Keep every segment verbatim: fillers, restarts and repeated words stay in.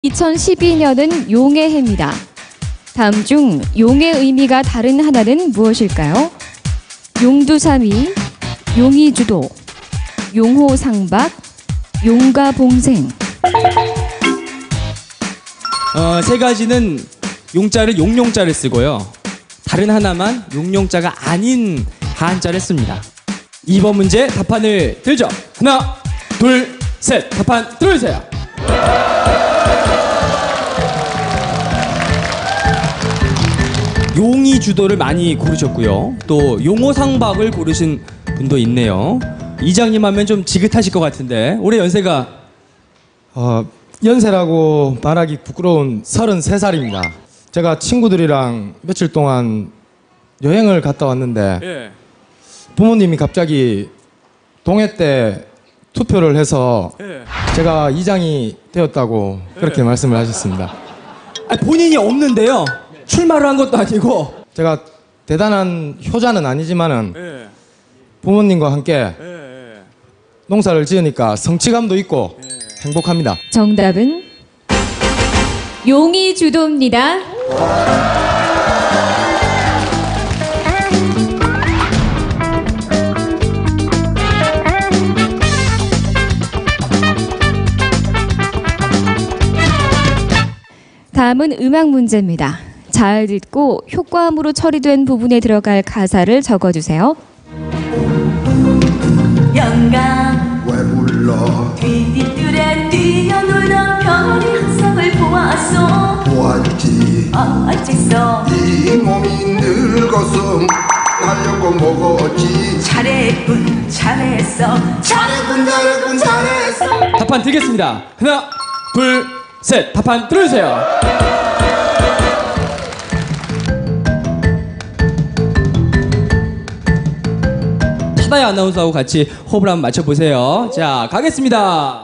이천십이 년은 용의 해입니다. 다음 중 용의 의미가 다른 하나는 무엇일까요? 용두삼이, 용의주도, 용호상박, 용가봉생. 어, 세 가지는 용자를 용용자를 쓰고요. 다른 하나만 용용자가 아닌 한자를 씁니다. 이 번 문제 답판을 들죠. 하나, 둘, 셋. 답판 들어주세요. 용이 주도를 많이 고르셨고요. 또 용호상박을 고르신 분도 있네요. 이장님 하면 좀 지긋하실 것 같은데 올해 연세가 어, 연세라고 말하기 부끄러운 서른세 살입니다. 제가 친구들이랑 며칠 동안 여행을 갔다 왔는데 예. 부모님이 갑자기 동해 때 투표를 해서 예. 제가 이장이 되었다고 그렇게 예. 말씀을 하셨습니다. 아니, 본인이 없는데요. 출마를 한 것도 아니고. 제가 대단한 효자는 아니지만은 예. 부모님과 함께 예. 예. 농사를 지으니까 성취감도 있고 행복합니다. 정답은 용의주도입니다. 다음은 음악 문제입니다. 잘 듣고 효과음으로 처리된 부분에 들어갈 가사를 적어주세요. 영감 왜 불러 뒤뜰에 뛰어놀던 별이 항상을 보았소. 보았지 어째서 네 몸이 늙어서 하려고 먹었지. 잘했군 잘했어 잘했군 잘했군 잘했어. 답판 드리겠습니다. 하나, 둘, 셋. 답판 들어주세요. 차다야 아나운서하고 같이 호흡을 한번 맞춰보세요. 자, 가겠습니다.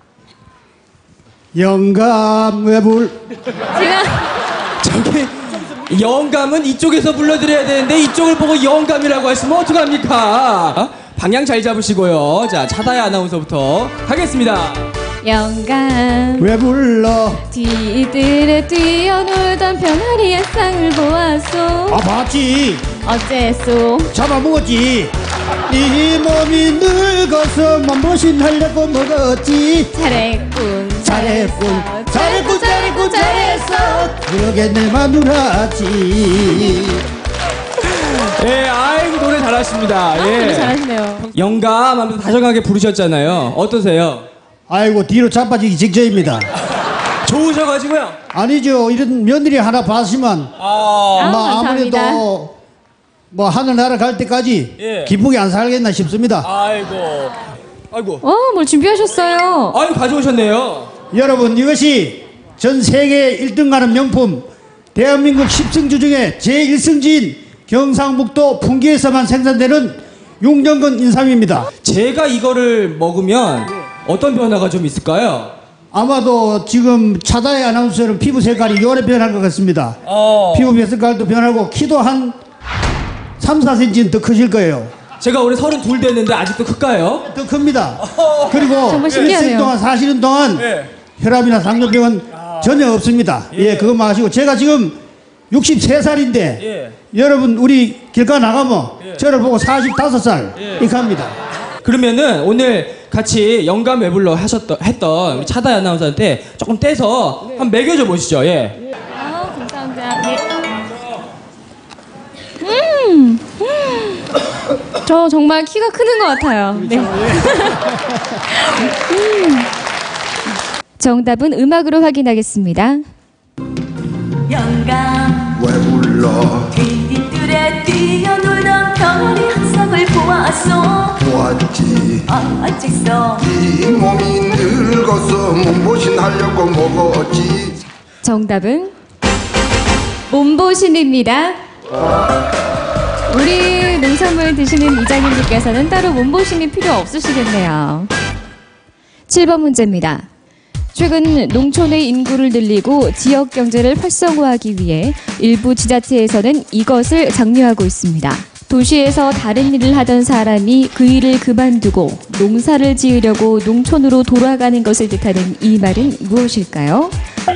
영감 왜불 제가 저기 영감은 이쪽에서 불러드려야 되는데 이쪽을 보고 영감이라고 하시면 어떡합니까? 어? 방향 잘 잡으시고요. 자, 차다야 아나운서부터 하겠습니다. 영감 왜 불러 뒤뜰에 뛰어놀던 병아리의 쌍을 보았소. 아 봤지 어째소 잡아먹었지. 네 몸이 늙어서 몸보신 하려고 먹었지. 잘했군 잘했군 잘했군 잘했군 잘했어. 그러게 내 마누라지. 예, 아이고 노래 잘하십니다. 노래 예. 잘하시네요. 영감 하면서 다정하게 부르셨잖아요. 어떠세요? 아이고 뒤로 자빠지기 직전입니다. 좋으셔가지고요. 아니죠 이런 며느리 하나 봤으면 아, 아, 뭐 감사합니다. 아무래도 뭐 하늘나라 갈 때까지 예. 기쁘게 안 살겠나 싶습니다. 아이고, 아이고, 어, 뭘 준비하셨어요? 아이고 가져오셨네요. 여러분 이것이 전 세계 일 등 가는 명품 대한민국 십 승주 중에 제일 승지인 경상북도 풍기에서만 생산되는 용정근 인삼입니다. 제가 이거를 먹으면 어떤 변화가 좀 있을까요? 아마도 지금 차다의 아나운서는 피부 색깔이 요래 변할 것 같습니다. 어. 피부 색깔도 변하고 키도 한 삼, 사 센티미터 더 크실 거예요. 제가 올해 서른둘 됐는데 아직도 클까요? 더 큽니다. 그리고 정말 신기하네요. 일생 동안 사시는 동안 예. 혈압이나 당뇨병은 전혀 없습니다. 예, 그것만 아시고 제가 지금 육십세 살인데 예. 여러분 우리 길가 나가면 저를 보고 사십오 살 이렇게 합니다. 그러면은 오늘 같이 영감 외불러 하셨던 했던 우리 차다야 아나운서한테 조금 떼서 한번 먹여줘 보시죠. 예. 아, 감사합니다. 네. 음, 음. 저 정말 키가 크는 것 같아요. 네. 음. 정답은 음악으로 확인하겠습니다. 영감 왜 불러 뒤뜰에 뛰어놀던 별이 항상을 보았소. 보았지 어째서 네 몸이 늙어서 몸보신 하려고 먹었지. 정답은 몸보신입니다. 우리 농산물 드시는 이장님께서는 따로 몸보신이 필요 없으시겠네요. 칠 번 문제입니다. 최근 농촌의 인구를 늘리고 지역 경제를 활성화하기 위해 일부 지자체에서는 이것을 장려하고 있습니다. 도시에서 다른 일을 하던 사람이 그 일을 그만두고 농사를 지으려고 농촌으로 돌아가는 것을 뜻하는 이 말은 무엇일까요?